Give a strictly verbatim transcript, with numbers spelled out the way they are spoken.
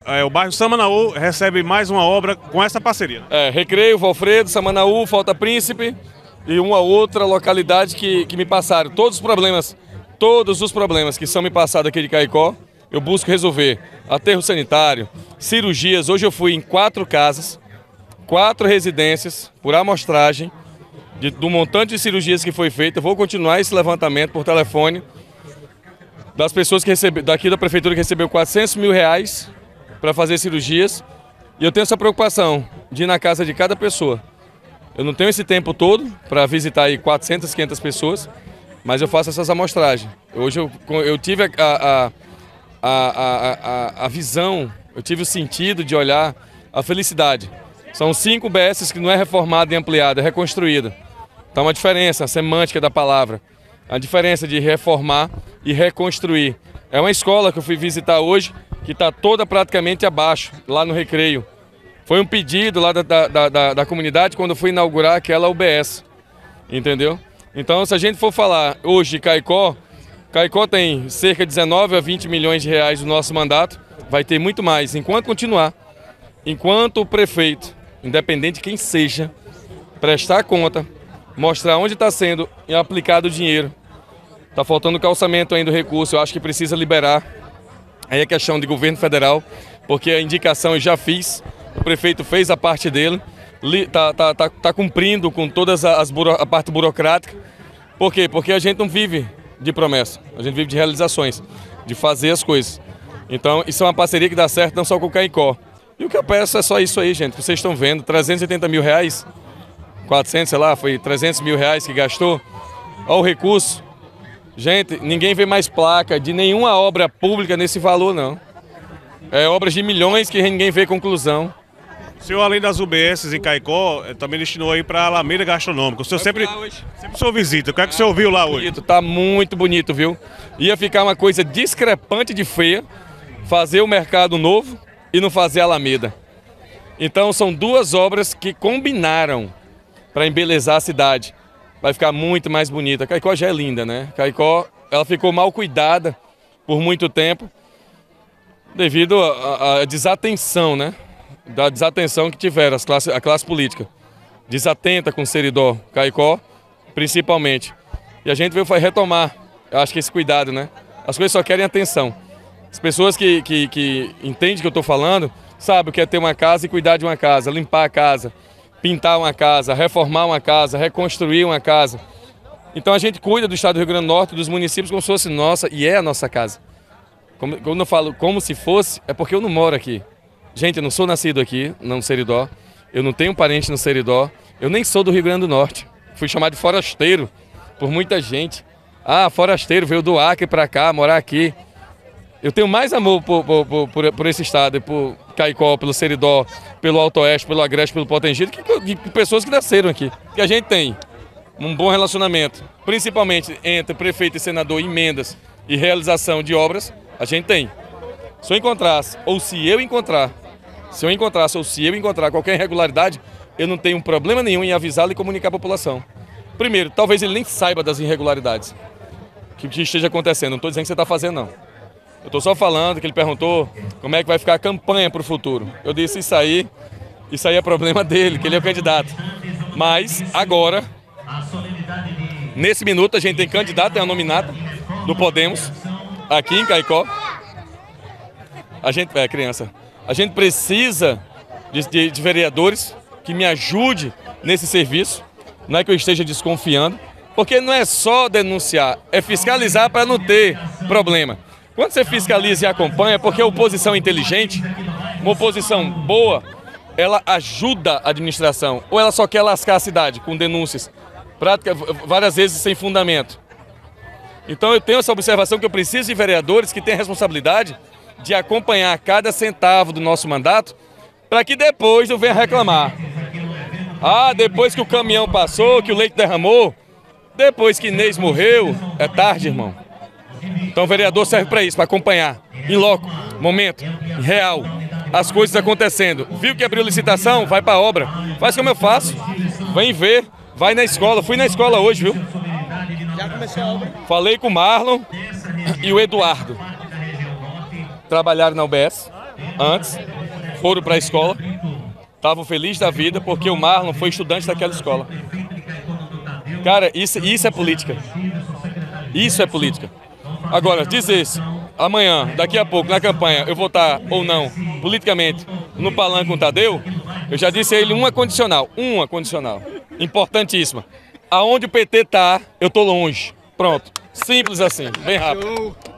é, o bairro Samanaú recebe mais uma obra com essa parceria. É, Recreio, Valfredo, Samanaú, Falta Príncipe e uma outra localidade que, que me passaram. Todos os problemas, todos os problemas que são me passados aqui de Caicó, eu busco resolver. Aterro sanitário, cirurgias. Hoje eu fui em quatro casas, quatro residências, por amostragem, de, do montante de cirurgias que foi feito. Eu vou continuar esse levantamento por telefone das pessoas que receberam, daqui da prefeitura que recebeu quatrocentos mil reais para fazer cirurgias. E eu tenho essa preocupação de ir na casa de cada pessoa. Eu não tenho esse tempo todo para visitar aí quatrocentas, quinhentas pessoas, mas eu faço essas amostragens. Hoje eu, eu tive a, a, a, a, a, a visão, eu tive o sentido de olhar a felicidade. São cinco U B Ss que não é reformada e ampliada, é reconstruída. Então, uma diferença, a semântica da palavra, a diferença de reformar e reconstruir. É uma escola que eu fui visitar hoje, que está toda praticamente abaixo, lá no Recreio. Foi um pedido lá da, da, da, da comunidade quando eu fui inaugurar aquela U B S, entendeu? Então, se a gente for falar hoje de Caicó, Caicó tem cerca de dezenove a vinte milhões de reais do nosso mandato, vai ter muito mais, enquanto continuar, enquanto o prefeito, independente de quem seja, prestar conta, mostrar onde está sendo aplicado o dinheiro. Está faltando calçamento ainda do recurso, eu acho que precisa liberar. Aí é questão de governo federal, porque a indicação eu já fiz, o prefeito fez a parte dele, está tá, tá, tá cumprindo com todas as buro, a parte burocrática. Por quê? Porque a gente não vive de promessa, a gente vive de realizações, de fazer as coisas. Então isso é uma parceria que dá certo não só com o Caicó. E o que eu peço é só isso aí, gente, que vocês estão vendo, trezentos e oitenta mil reais, quatrocentos, sei lá, foi trezentos mil reais que gastou, olha o recurso. Gente, ninguém vê mais placa de nenhuma obra pública nesse valor, não. É obras de milhões que ninguém vê conclusão. O senhor, além das U B S em Caicó, também destinou aí para a Alameda Gastronômica. O senhor sempre, sempre o senhor visita. O que é que o senhor viu lá hoje? Bonito, tá muito bonito, viu? Ia ficar uma coisa discrepante de feia, fazer o mercado novo e não fazer a Alameda. Então são duas obras que combinaram para embelezar a cidade. Vai ficar muito mais bonita. Caicó já é linda, né? Caicó, ela ficou mal cuidada por muito tempo, devido à desatenção, né? Da desatenção que tiveram as classes, a classe política. Desatenta com Seridó, Caicó, principalmente. E a gente veio retomar, eu acho que esse cuidado, né? As coisas só querem atenção. As pessoas que, que, que entendem o que eu estou falando, sabem o que é ter uma casa e cuidar de uma casa, limpar a casa, pintar uma casa, reformar uma casa, reconstruir uma casa. Então a gente cuida do estado do Rio Grande do Norte, dos municípios, como se fosse nossa, e é a nossa casa. Como, quando eu falo como se fosse, é porque eu não moro aqui. Gente, eu não sou nascido aqui, no Seridó, eu não tenho parente no Seridó, eu nem sou do Rio Grande do Norte. Fui chamado de forasteiro por muita gente. Ah, forasteiro, veio do Acre para cá, morar aqui. Eu tenho mais amor por, por, por, por esse estado, por Caicó, pelo Seridó, pelo Alto Oeste, pelo Agreste, pelo Potengi, que, que, que pessoas que nasceram aqui. Que a gente tem um bom relacionamento, principalmente entre prefeito e senador, emendas e realização de obras, a gente tem. Se eu encontrasse, ou se eu encontrar, se eu encontrasse ou se eu encontrar qualquer irregularidade, eu não tenho problema nenhum em avisá-lo e comunicar à população. Primeiro, talvez ele nem saiba das irregularidades que, que esteja acontecendo. Não estou dizendo que você está fazendo, não. Eu estou só falando que ele perguntou como é que vai ficar a campanha para o futuro. Eu disse isso aí, isso aí é problema dele, que ele é o candidato. Mas agora, nesse minuto, a gente tem candidato, é a nominata do Podemos, aqui em Caicó. A gente, é criança, a gente precisa de, de, de vereadores que me ajudem nesse serviço, não é que eu esteja desconfiando, porque não é só denunciar, é fiscalizar para não ter problema. Quando você fiscaliza e acompanha, porque a oposição inteligente, uma oposição boa, ela ajuda a administração, ou ela só quer lascar a cidade com denúncias, prática, várias vezes sem fundamento. Então eu tenho essa observação que eu preciso de vereadores que têm a responsabilidade de acompanhar cada centavo do nosso mandato, para que depois eu venha reclamar. Ah, depois que o caminhão passou, que o leite derramou, depois que Inês morreu, é tarde, irmão. Então o vereador serve para isso, para acompanhar, em loco, momento, real, as coisas acontecendo. Viu que abriu licitação? Vai para a obra. Faz como eu faço, vem ver, vai na escola. Fui na escola hoje, viu? Já começou a obra? Falei com o Marlon e o Eduardo. Trabalharam na U B S. antes, foram para a escola, estavam felizes da vida porque o Marlon foi estudante daquela escola. Cara, isso, isso é política. Isso é política. Agora, dizer se amanhã, daqui a pouco, na campanha, eu vou estar ou não, politicamente, no palanque com o Tadeu, eu já disse a ele uma condicional, uma condicional, importantíssima. Aonde o P T está, eu estou longe. Pronto. Simples assim, bem rápido.